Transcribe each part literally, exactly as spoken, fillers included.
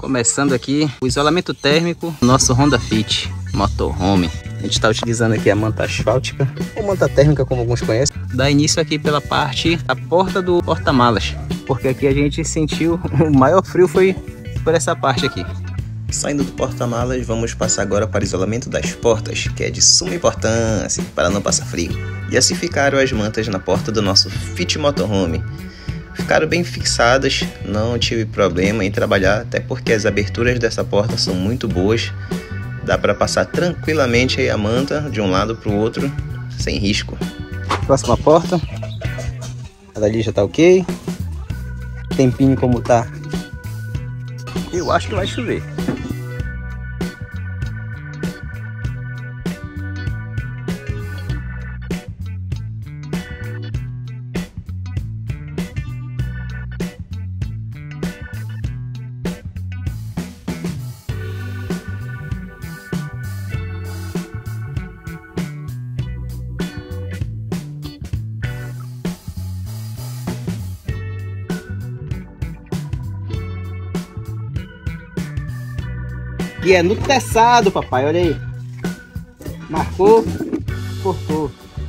Começando aqui o isolamento térmico do nosso Honda Fit Motorhome. A gente está utilizando aqui a manta asfáltica, ou manta térmica como alguns conhecem. Dá início aqui pela parte da porta do porta-malas, porque aqui a gente sentiu o maior frio foi por essa parte aqui. Saindo do porta-malas, vamos passar agora para o isolamento das portas, que é de suma importância para não passar frio. E assim ficaram as mantas na porta do nosso Fit Motorhome. Ficaram bem fixadas, não tive problema em trabalhar, até porque as aberturas dessa porta são muito boas. Dá para passar tranquilamente aí a manta de um lado para o outro, sem risco. Próxima porta. A dali já tá ok. Tempinho como tá. Eu acho que vai chover. E é no teçado, papai, olha aí. Marcou, cortou.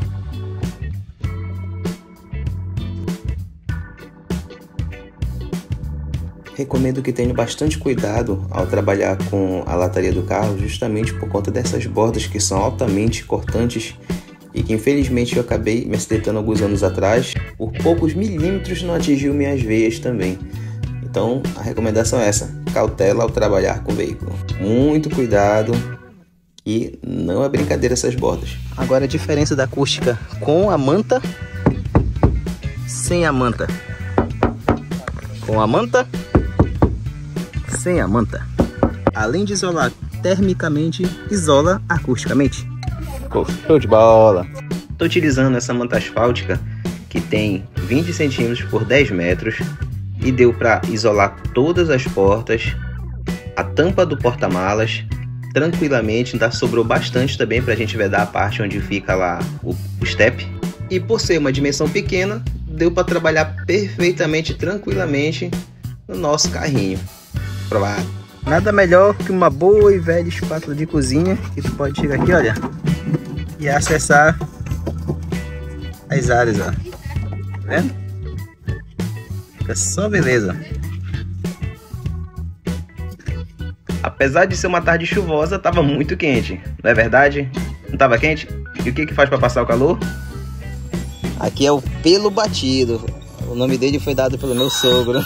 Recomendo que tenha bastante cuidado ao trabalhar com a lataria do carro, justamente por conta dessas bordas que são altamente cortantes e que infelizmente eu acabei me acidentando alguns anos atrás. Por poucos milímetros não atingiu minhas veias também. Então a recomendação é essa, cautela ao trabalhar com o veículo. Muito cuidado, e não é brincadeira essas bordas. Agora a diferença da acústica com a manta, sem a manta. Com a manta, sem a manta. Além de isolar termicamente, isola acusticamente. Show de bola! Estou utilizando essa manta asfáltica que tem vinte centímetros por dez metros. E deu para isolar todas as portas, a tampa do porta-malas, tranquilamente. Ainda sobrou bastante também para a gente vedar a parte onde fica lá o, o step. E por ser uma dimensão pequena, deu para trabalhar perfeitamente, tranquilamente no nosso carrinho. Provado. Nada melhor que uma boa e velha espátula de cozinha, que tu pode chegar aqui, olha, e acessar as áreas, ó. Tá vendo? Fica só beleza. Apesar de ser uma tarde chuvosa, tava muito quente, não é verdade? Não tava quente? E o que que faz para passar o calor? Aqui é o pelo batido. O nome dele foi dado pelo meu sogro.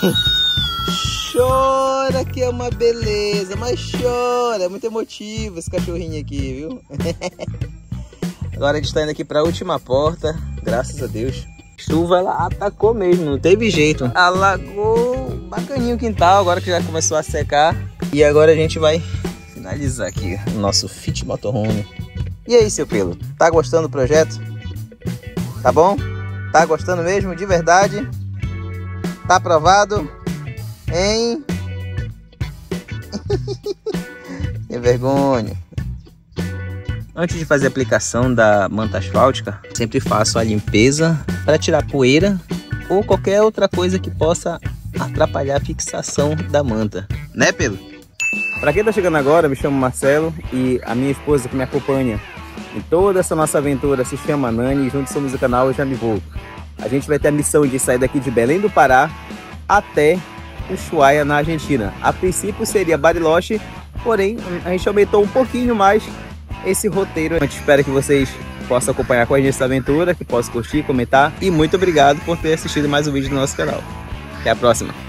Chora que é uma beleza, mas chora, é muito emotivo esse cachorrinho aqui, viu? Agora a gente tá indo aqui para a última porta, graças a Deus. Chuva, ela atacou mesmo, não teve jeito. Alagou bacaninho o quintal, agora que já começou a secar. E agora a gente vai finalizar aqui o nosso Fit Motorhome. E aí, seu pelo, tá gostando do projeto? Tá bom? Tá gostando mesmo, de verdade? Tá aprovado? Hein? Que vergonha. Antes de fazer a aplicação da manta asfáltica, sempre faço a limpeza para tirar poeira ou qualquer outra coisa que possa atrapalhar a fixação da manta. Né, Pelo? Para quem tá chegando agora, me chamo Marcelo e a minha esposa que me acompanha em toda essa nossa aventura se chama Nani e juntos somos o canal Eu Já Me Vou. A gente vai ter a missão de sair daqui de Belém do Pará até Ushuaia, na Argentina. A princípio seria Bariloche, porém a gente aumentou um pouquinho mais esse roteiro. A gente espera que vocês possam acompanhar com a gente essa aventura, que possam curtir, comentar, e muito obrigado por ter assistido mais um vídeo do nosso canal. Até a próxima!